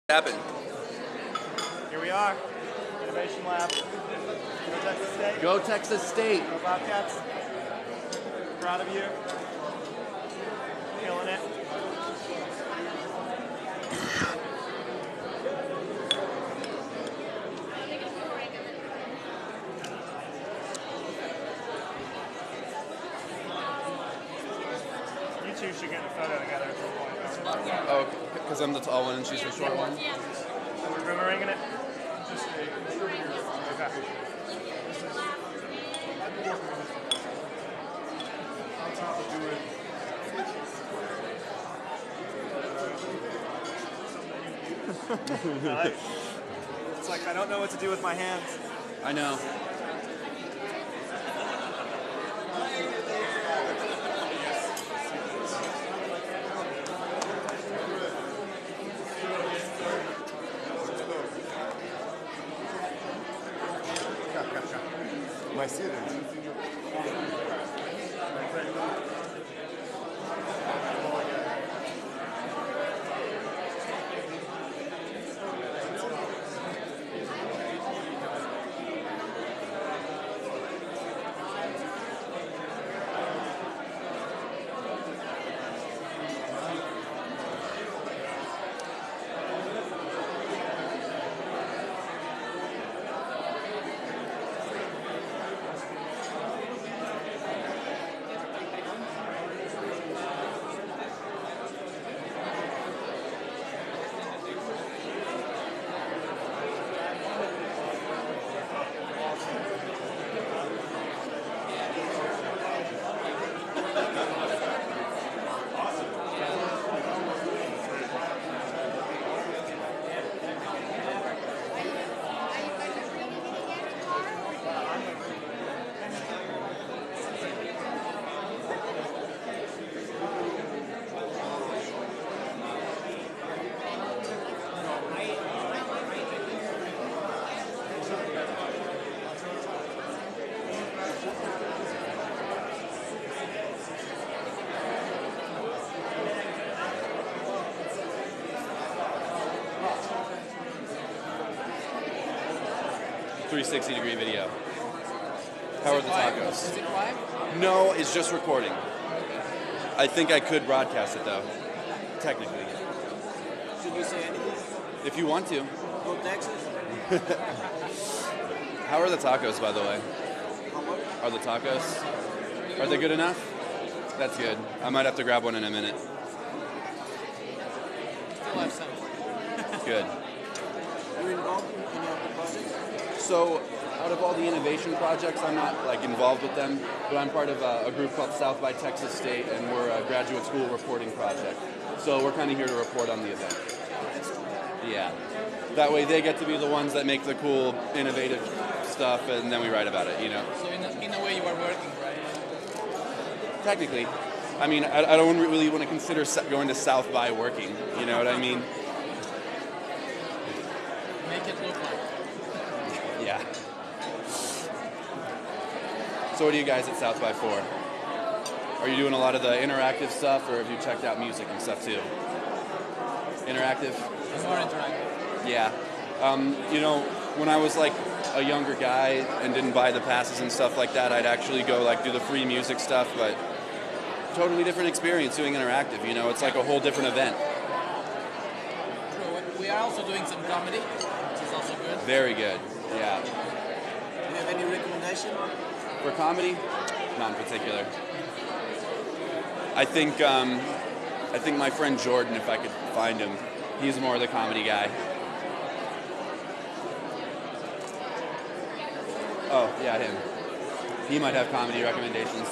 Happen. Here we are, Innovation Lab. Go Texas State. Go Texas State. Go Bobcats. Proud of you. Killing it. You two should get a photo together at some point. Oh, because I'm the tall one and she's the short one? We're boomeranging it? Just okay. It's like I don't know what to do with my hands. I know. My students. 360-degree video. How are the tacos? Is it live? No, it's just recording. I think I could broadcast it though, technically. Should we say anything? If you want to. Go Texas? How are the tacos, by the way? How much? Are the tacos? Are they good enough? That's good. I might have to grab one in a minute. Still have some. Good. Are you involved in any of the projects? So, out of all the innovation projects, I'm not like involved with them, but I'm part of a group called South by Texas State, and we're a graduate school reporting project. So we're kind of here to report on the event. Yeah. That way they get to be the ones that make the cool, innovative stuff, and then we write about it, you know. So in a way you are working, right? Technically. I mean, I don't really want to consider going to South by working, you know what I mean? Make it look like. Yeah. So what are you guys at South by for? Are you doing a lot of the interactive stuff, or have you checked out music and stuff too? Interactive? More interactive. Yeah. You know, when I was like a younger guy and didn't buy the passes and stuff like that, I'd actually go like do the free music stuff, but totally different experience doing interactive, you know, it's like a whole different event. True. We are also doing some comedy, which is also good. Very good, yeah. Do you have any recommendation? For comedy? Not in particular. I think my friend Jordan, if I could find him, he's more the comedy guy. Oh, yeah, him. He might have comedy recommendations.